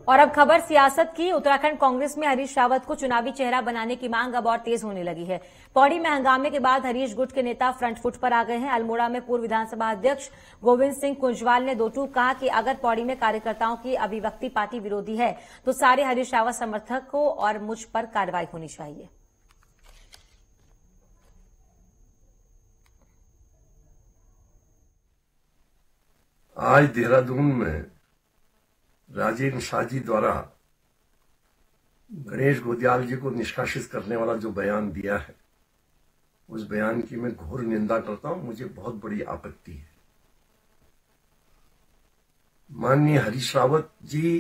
और अब खबर सियासत की। उत्तराखंड कांग्रेस में हरीश रावत को चुनावी चेहरा बनाने की मांग अब और तेज होने लगी है। पौड़ी में हंगामे के बाद हरीश गुट के नेता फ्रंट फुट पर आ गए हैं। अल्मोड़ा में पूर्व विधानसभा अध्यक्ष गोविंद सिंह कुंजवाल ने दो टूक कहा कि अगर पौड़ी में कार्यकर्ताओं की अभिव्यक्ति पार्टी विरोधी है तो सारे हरीश रावत समर्थकों और मुझ पर कार्रवाई होनी चाहिए। आज देहरादून में राजेंद्र शाह जी द्वारा गणेश गोदियाल जी को निष्कासित करने वाला जो बयान दिया है, उस बयान की मैं घोर निंदा करता हूं। मुझे बहुत बड़ी आपत्ति है। माननीय हरीश रावत जी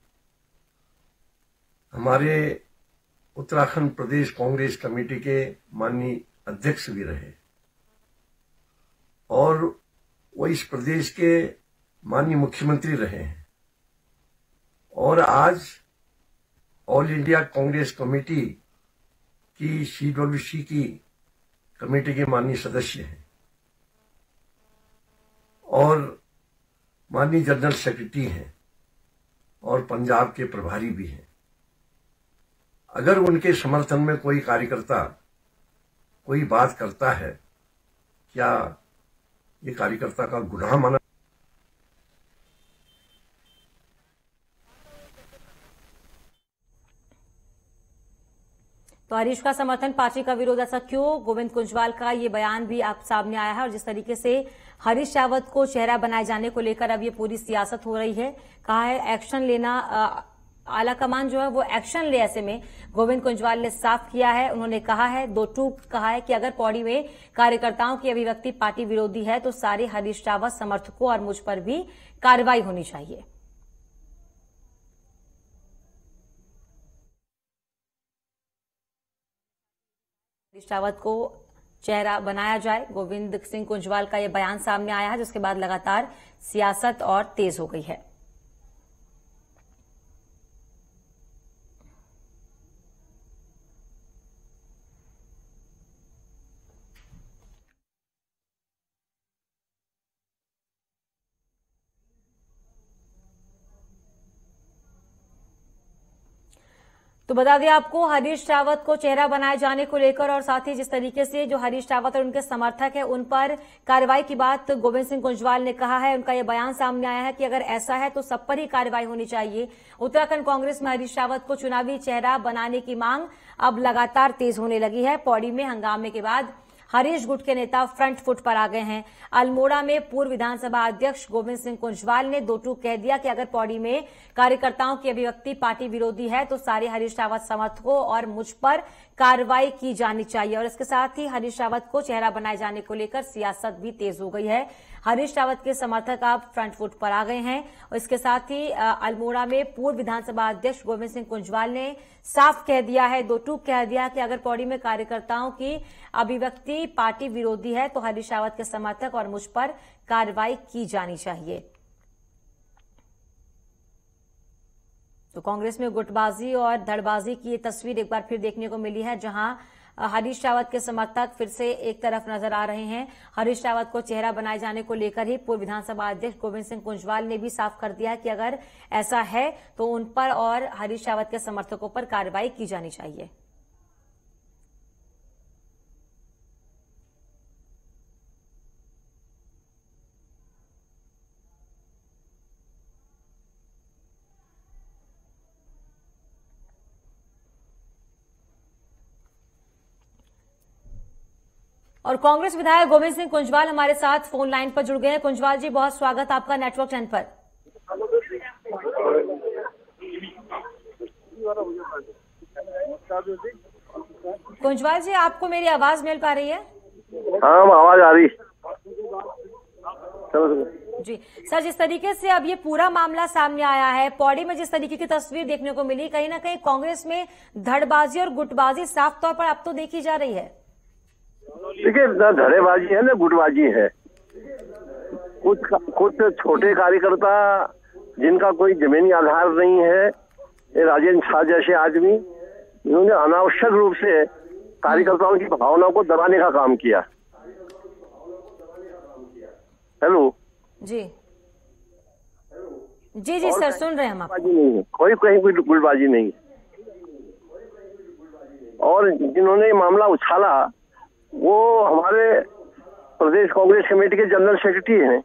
हमारे उत्तराखंड प्रदेश कांग्रेस कमेटी के माननीय अध्यक्ष भी रहे और वो इस प्रदेश के माननीय मुख्यमंत्री रहे हैं और आज ऑल इंडिया कांग्रेस कमेटी की CWC की कमेटी के माननीय सदस्य हैं और माननीय जनरल सेक्रेटरी हैं और पंजाब के प्रभारी भी हैं। अगर उनके समर्थन में कोई कार्यकर्ता कोई बात करता है, क्या ये कार्यकर्ता का गुनाह माना? तो हरीश का समर्थन, पार्टी का विरोध, ऐसा क्यों? गोविंद कुंजवाल का ये बयान भी आप सामने आया है और जिस तरीके से हरीश रावत को चेहरा बनाए जाने को लेकर अब ये पूरी सियासत हो रही है। कहा है एक्शन लेना, आला कमान जो है वो एक्शन ले, ऐसे में गोविंद कुंजवाल ने साफ किया है। उन्होंने कहा है, दो टूक कहा है कि अगर पौड़ी में कार्यकर्ताओं की अभिव्यक्ति पार्टी विरोधी है तो सारे हरीश रावत समर्थकों और मुझ पर भी कार्रवाई होनी चाहिए। हरीश रावत को चेहरा बनाया जाए, गोविंद सिंह कुंजवाल का यह बयान सामने आया है, जिसके बाद लगातार सियासत और तेज हो गई है। तो बता दें आपको, हरीश रावत को चेहरा बनाए जाने को लेकर और साथ ही जिस तरीके से जो हरीश रावत और उनके समर्थक है उन पर कार्रवाई की बात गोविंद सिंह कुंजवाल ने कहा है। उनका यह बयान सामने आया है कि अगर ऐसा है तो सब पर ही कार्रवाई होनी चाहिए। उत्तराखंड कांग्रेस में हरीश रावत को चुनावी चेहरा बनाने की मांग अब लगातार तेज होने लगी है। पौड़ी में हंगामे के बाद हरीश गुट के नेता फ्रंट फुट पर आ गए हैं। अल्मोड़ा में पूर्व विधानसभा अध्यक्ष गोविंद सिंह कुंजवाल ने दो टूक कह दिया कि अगर पौड़ी में कार्यकर्ताओं की अभिव्यक्ति पार्टी विरोधी है तो सारे हरीश रावत समर्थकों और मुझ पर कार्रवाई की जानी चाहिए। और इसके साथ ही हरीश रावत को चेहरा बनाए जाने को लेकर सियासत भी तेज हो गई है। हरीश रावत के समर्थक अब फ्रंट फुट पर आ गए हैं और इसके साथ ही अल्मोड़ा में पूर्व विधानसभा अध्यक्ष गोविंद सिंह कुंजवाल ने साफ कह दिया है, दो टूक कह दिया कि अगर पौड़ी में कार्यकर्ताओं की अभिव्यक्ति पार्टी विरोधी है तो हरीश रावत के समर्थक और मुझ पर कार्रवाई की जानी चाहिए। तो कांग्रेस में गुटबाजी और धड़बाजी की ये तस्वीर एक बार फिर देखने को मिली है, जहां हरीश रावत के समर्थक फिर से एक तरफ नजर आ रहे हैं। हरीश रावत को चेहरा बनाए जाने को लेकर ही पूर्व विधानसभा अध्यक्ष गोविंद सिंह कुंजवाल ने भी साफ कर दिया कि अगर ऐसा है तो उन पर और हरीश रावत के समर्थकों पर कार्रवाई की जानी चाहिए। और कांग्रेस विधायक गोविंद सिंह कुंजवाल हमारे साथ फोन लाइन पर जुड़ गए हैं। कुंजवाल जी, बहुत स्वागत आपका नेटवर्क 10 पर। कुंजवाल जी, आपको मेरी आवाज मिल पा रही है? हाँ, आवाज आ रही जी। सर, जिस तरीके से अब ये पूरा मामला सामने आया है, पौड़ी में जिस तरीके की तस्वीर देखने को मिली, कहीं ना कहीं कांग्रेस में धड़बाजी और गुटबाजी साफ तौर पर अब तो देखी जा रही है। देखिए, न धड़ेबाजी है न गुटबाजी है। कुछ छोटे कार्यकर्ता जिनका कोई जमीनी आधार नहीं है, ये राजेंद्र शाह जैसे आदमी, इन्होंने अनावश्यक रूप से कार्यकर्ताओं की भावनाओं को दबाने का काम किया। हेलो जी। जी जी सर, सुन रहे हैं हम आप। गुटबाजी नहीं है, कोई कहीं कोई गुटबाजी नहीं है। और जिन्होंने ये मामला उछाला वो हमारे प्रदेश कांग्रेस कमेटी के जनरल सेक्रेटरी हैं,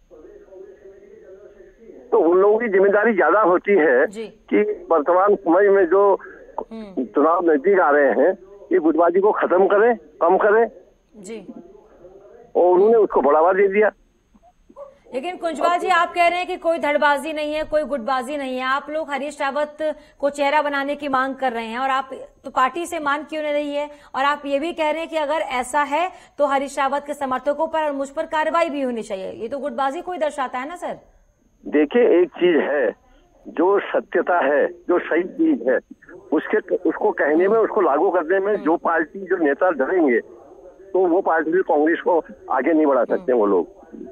तो उन लोगों की जिम्मेदारी ज्यादा होती है कि वर्तमान समय में जो चुनाव नजदीक आ रहे हैं, ये गुटबाजी को खत्म करें, कम करें जी। और उन्होंने उसको बढ़ावा दे दिया। लेकिन कुंजवाल जी, आप कह रहे हैं कि कोई धड़बाजी नहीं है, कोई गुटबाजी नहीं है। आप लोग हरीश रावत को चेहरा बनाने की मांग कर रहे हैं और आप तो पार्टी से मांग क्यों नहीं रही है? और आप ये भी कह रहे हैं कि अगर ऐसा है तो हरीश रावत के समर्थकों पर और मुझ पर कार्रवाई भी होनी चाहिए। ये तो गुटबाजी को ही दर्शाता है ना सर। देखिए, एक चीज है जो सत्यता है, जो सही चीज है, उसको कहने में, उसको लागू करने में जो पार्टी, जो नेता डरेंगे तो वो पार्टी भी कांग्रेस को आगे नहीं बढ़ा सकते। वो लोग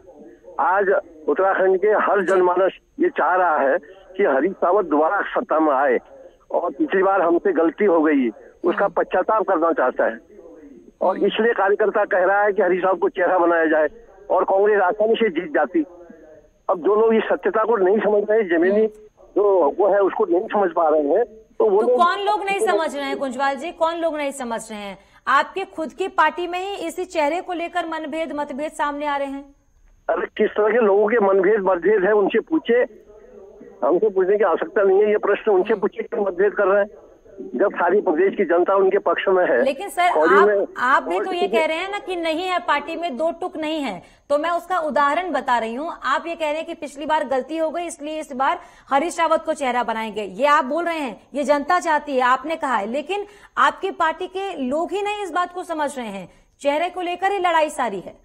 आज उत्तराखंड के हर जनमानस ये चाह रहा है कि हरीश रावत दोबारा सत्ता में आए और पिछली बार हमसे गलती हो गई उसका पश्चाताप करना चाहता है, और इसलिए कार्यकर्ता कह रहा है कि हरीश रावत को चेहरा बनाया जाए और कांग्रेस आसानी से जीत जाती। अब जो लोग इस सत्यता को नहीं समझ रहे, जमीनी जो वो है उसको नहीं समझ पा रहे हैं, तो वो तो कौन लोग नहीं समझ रहे हैं कुंजवाल जी? कौन लोग नहीं समझ रहे हैं? आपके खुद की पार्टी में ही इसी चेहरे को लेकर मतभेद सामने आ रहे हैं। अरे किस तरह के लोगों के मतभेद है उनसे पूछे, हमसे पूछने की आवश्यकता नहीं है। ये प्रश्न उनसे पूछे क्यों मतभेद कर रहे हैं जब सारी प्रदेश की जनता उनके पक्ष में है। लेकिन सर आप भी तो ये कह रहे हैं ना कि नहीं है, पार्टी में दो टुक नहीं है। तो मैं उसका उदाहरण बता रही हूँ। आप ये कह रहे हैं कि पिछली बार गलती हो गई इसलिए इस बार हरीश रावत को चेहरा बनाएंगे, ये आप बोल रहे हैं, ये जनता चाहती है, आपने कहा है। लेकिन आपकी पार्टी के लोग ही नहीं इस बात को समझ रहे हैं, चेहरे को लेकर ही लड़ाई सारी है।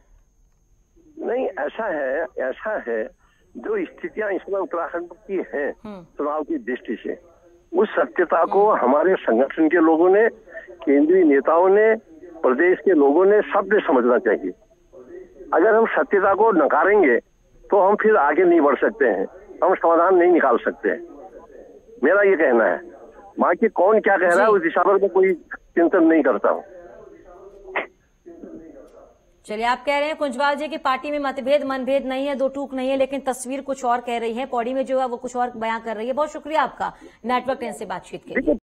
नहीं, ऐसा है जो स्थितियां इस समय उत्तराखंड की हैं चुनाव की दृष्टि से, उस सत्यता को हमारे संगठन के लोगों ने, केंद्रीय नेताओं ने, प्रदेश के लोगों ने, सबने समझना चाहिए। अगर हम सत्यता को नकारेंगे तो हम फिर आगे नहीं बढ़ सकते हैं, हम समाधान नहीं निकाल सकते हैं। मेरा ये कहना है। बाकी कौन क्या कह रहा है उस दिशा पर मैं कोई चिंतन नहीं करता हूँ। चलिए, आप कह रहे हैं कुंजवाल जी की पार्टी में मनभेद नहीं है, दो टूक नहीं है, लेकिन तस्वीर कुछ और कह रही है, पौड़ी में जो है वो कुछ और बयां कर रही है। बहुत शुक्रिया आपका नेटवर्क 10 से बातचीत के लिए।